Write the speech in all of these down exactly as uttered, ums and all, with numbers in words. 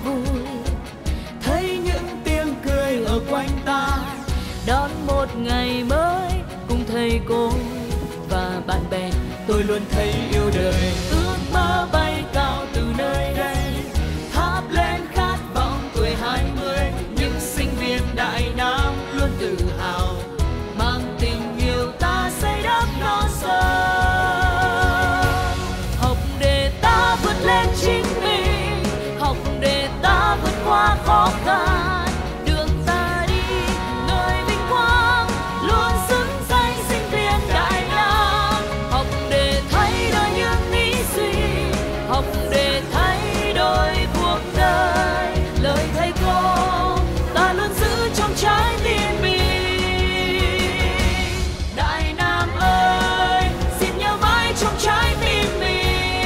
vui, thấy những tiếng cười ở quanh ta, đón một ngày mới cùng thầy cô và bạn bè. Tôi luôn thấy yêu đời, ước mơ bay cao từ nơi đây, thắp lên khát vọng tuổi hai mươi. Những sinh viên Đại Nam luôn tự hào, mang tình yêu ta xây đắp non sông. Học để ta vượt lên chính mình, học để ta vượt qua khó khăn, đường ta đi nơi vinh quang luôn xứng danh sinh viên Đại Nam. Học để thay đổi những nghĩ suy, học để thay đổi cuộc đời. Lời thầy cô ta luôn giữ trong trái tim mình. Đại Nam ơi, xin nhớ mãi trong trái tim mình.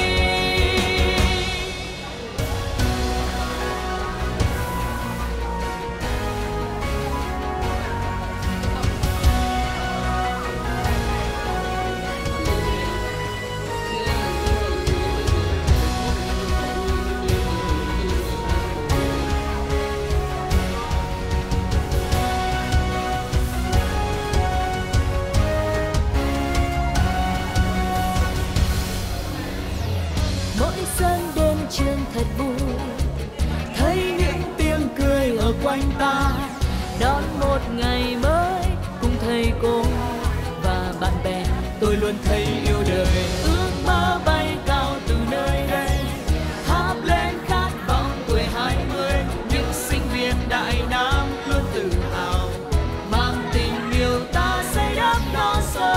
Mỗi sân đến trường thật vui, thấy những tiếng cười ở quanh ta, đón một ngày mới cùng thầy cô và bạn bè. Tôi luôn thấy yêu đời, ước mơ bay cao từ nơi đây, thắp lên khát vọng tuổi hai mươi. Những sinh viên Đại Nam luôn tự hào, mang tình yêu ta xây đắp non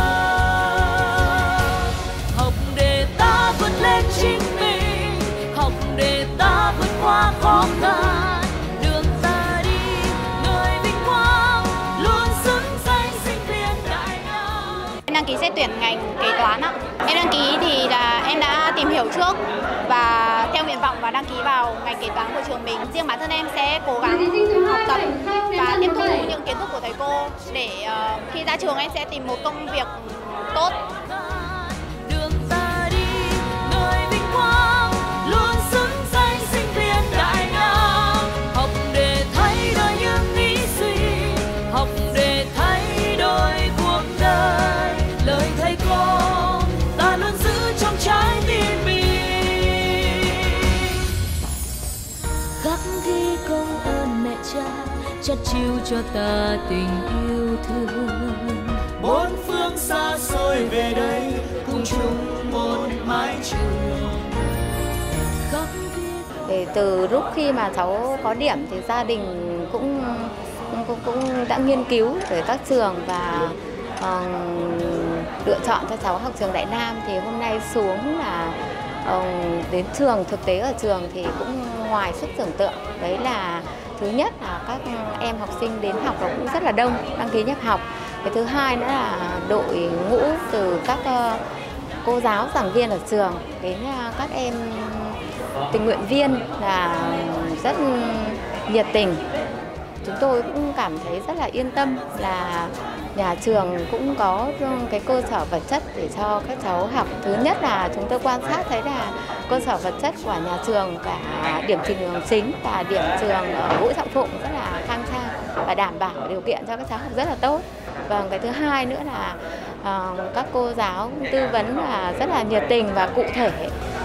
sông. Học để ta vượt lên chính mình, học để ta vượt qua khó khăn, đường ta đi nơi vinh quang luôn xứng danh sinh viên Đại Nam. Em đăng ký xét tuyển ngành kế toán ạ. Em đăng ký thì là em đã tìm hiểu trước và theo nguyện vọng và đăng ký vào ngành kế toán của trường mình. Riêng bản thân em sẽ cố gắng học tập và tiếp thu những kiến thức của thầy cô để uh, khi ra trường em sẽ tìm một công việc tốt. Đường ta đi nơi vinh quang luôn xứng danh sinh viên Đại Nam. Học để thay đổi những nghĩ suy, học để thay đổi cuộc đời. Lời thầy cô ta luôn giữ trong trái tim mình. Khắc ghi công ơn mẹ cha, chắt chiu cho ta tình yêu thương. Bốn phương xa xôi về đây cùng chung một mái trường. Khắc ghi Để từ lúc khi mà cháu có điểm thì gia đình cũng cũng, cũng đã nghiên cứu về các trường và uh, lựa chọn cho cháu học trường Đại Nam. Thì hôm nay xuống là uh, đến trường, thực tế ở trường thì cũng ngoài sức tưởng tượng. Đấy là thứ nhất là các em học sinh đến học và cũng rất là đông, đăng ký nhập học. Cái thứ hai nữa là đội ngũ từ các uh, cô giáo, giảng viên ở trường đến uh, các em tình nguyện viên là rất nhiệt tình. Chúng tôi cũng cảm thấy rất là yên tâm là nhà trường cũng có cái cơ sở vật chất để cho các cháu học. Thứ nhất là chúng tôi quan sát thấy là cơ sở vật chất của nhà trường, cả điểm trường chính và điểm trường ở Vũ Trọng Phụng rất là khang trang và đảm bảo điều kiện cho các cháu học rất là tốt. Và cái thứ hai nữa là uh, các cô giáo tư vấn là rất là nhiệt tình và cụ thể.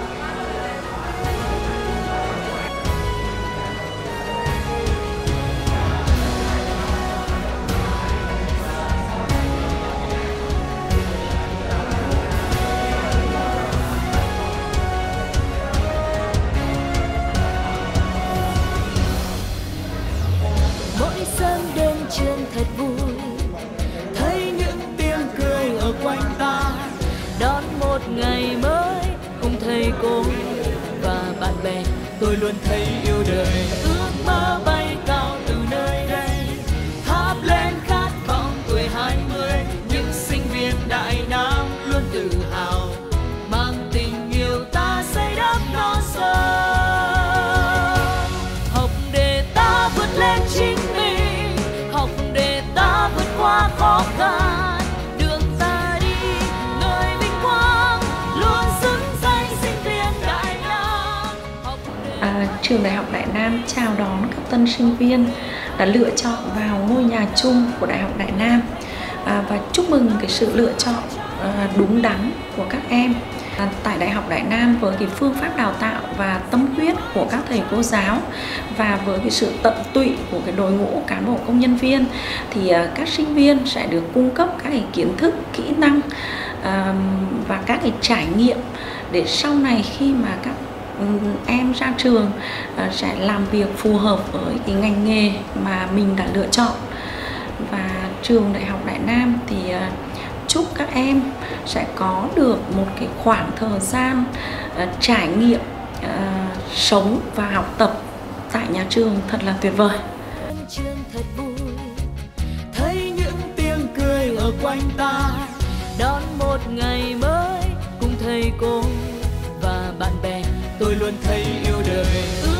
mỗi sớm đến trường thật vui, thấy những tiếng cười ở quanh ta, đón một ngày mới cùng thầy cô và bạn bè. Tôi luôn thấy yêu đời, ước mơ bay cao từ nơi đây, thắp lên khát vọng tuổi hai mươi. Những sinh viên Đại Nam luôn tự hào, mang tình yêu ta xây đắp non sông. Học để ta vượt lên chính mình, học để ta vượt qua khó khăn, đường ta đi nơi vinh quang luôn xứng danh sinh viên Đại Trường Đại học Đại Nam chào đón các tân sinh viên đã lựa chọn vào ngôi nhà chung của Đại học Đại Nam à, và chúc mừng cái sự lựa chọn à, đúng đắn của các em. À, tại Đại học Đại Nam với cái phương pháp đào tạo và tâm huyết của các thầy cô giáo và với cái sự tận tụy của cái đội ngũ cán bộ công nhân viên thì à, các sinh viên sẽ được cung cấp các cái kiến thức, kỹ năng à, và các cái trải nghiệm để sau này khi mà các em ra trường sẽ làm việc phù hợp với cái ngành nghề mà mình đã lựa chọn. Và Trường Đại học Đại Nam thì chúc các em sẽ có được một cái khoảng thời gian trải nghiệm sống và học tập tại nhà trường thật là tuyệt vời. Thật vui, thấy những tiếng cười ở quanh ta, đón một ngày mới cùng thầy cô và bạn bè, tôi luôn thấy yêu đời.